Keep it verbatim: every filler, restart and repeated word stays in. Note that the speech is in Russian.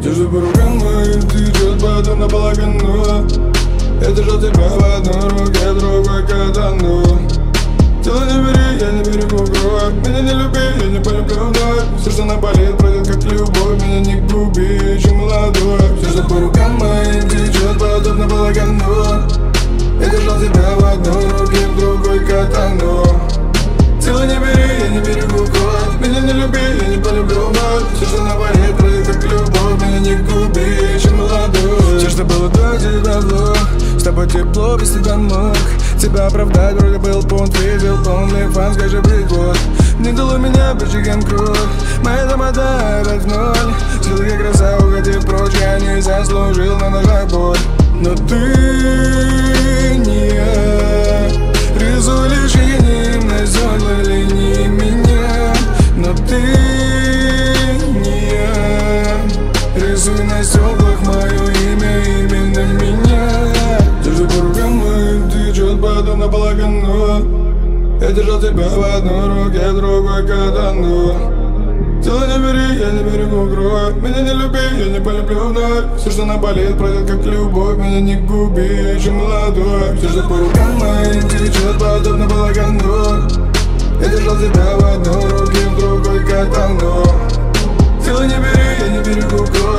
Держу по рукам моим, течет потом на половину. Я держал тебя в одной руке, другой катану. Тело не бери, я не берегу кровь. Меня не люби, я не полюблю вновь. Все, что наболит, пройдет как любовь. Меня не губи, еще молодой. Все, что по рукам моим, течет потом на половину. Я держал тебя в одной руке, в другой катану. Тело не бери, я не берегу кровь. Меня не люби, я не полюблю вновь. Все, что наболит, пройдет как любовь. Меня не губи, еще молодой. Все, что было до тебя вдох. С тобой тепло, без тебя мог тебя оправдать, вроде был пункт, видел полный фан, скажи приход. Не дало меня больше, чем кровь. Моя домота опять в ноль. Силы как роса, уходи прочь. Я не заслужил на ножах боль. Но ты не я. Рисуй лишь именем на зёдлой линии меня. Но ты не я. Рисуй на стёклах мое имя, именно меня. Держу по рукам моим, течет потом на половину. Я держал тебя в одной руке, другой катану. Тело не бери, я не берегу кровь. Меня не люби, я не полюблю вновь. Все, что наболит, пройдет как любовь. Меня не губи, я еще молодой. Все, что по рукам моим, течет потом на половину. Я держал тебя в одной руке, в другой катану. Тело не бери, я не берегу кровь.